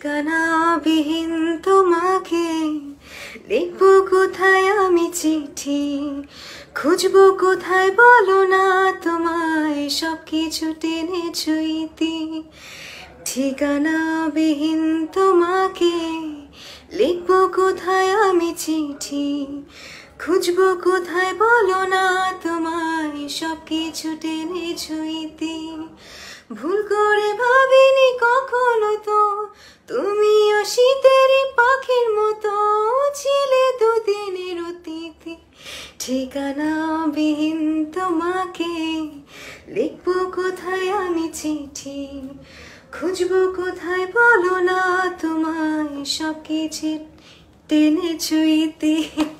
ঠিকানাবিহীন তোমাকে লিখবো কোথায় আমি চিঠি, খুঁজবো কোথায় বলো না তোমায়, সব কিছু টেনে ছুঁইতি। ঠিকানাবিহীন তোমাকে লিখবো কোথায় আমি চিঠি, খুঁজবো কোথায় বলো না তোমায়, সব কিছু টেনে ছুঁইতি। ভুল করে ভাবিনি কখনো তো তুমিও শীতের পাখির মতো ছিলে দুদিনের অতিথি। ঠিকানাবিহীন তোমাকে লিখবো কোথায় আমি চিঠি, খুঁজবো কোথায় বলো না তোমায়, সব কিছু টেনে ছুঁইতি।